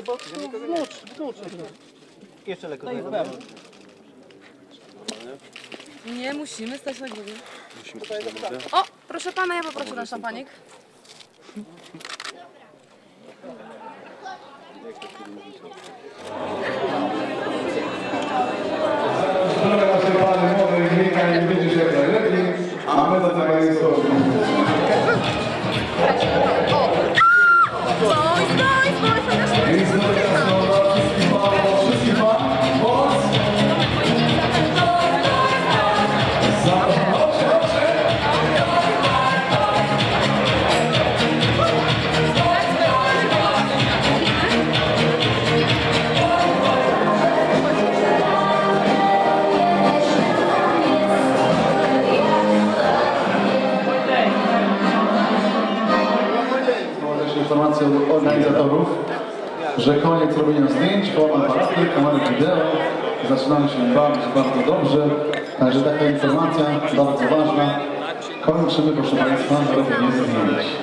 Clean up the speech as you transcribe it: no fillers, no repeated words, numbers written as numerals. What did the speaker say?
Jeszcze lekko. Nie musimy stać na głowie. O, proszę pana, ja poproszę na szampanik. Zdrowe nasze pany młode i wieka nie będziesz jak najlepiej, a my do tego jest to. Wszystkim panom, moc! Informację od organizatorów, że koniec robienia zdjęć, forma aparaty, kamery wideo. Zaczynamy się bawić bardzo dobrze. Także taka informacja bardzo ważna. Kończymy, proszę Państwa, robienie zdjęć.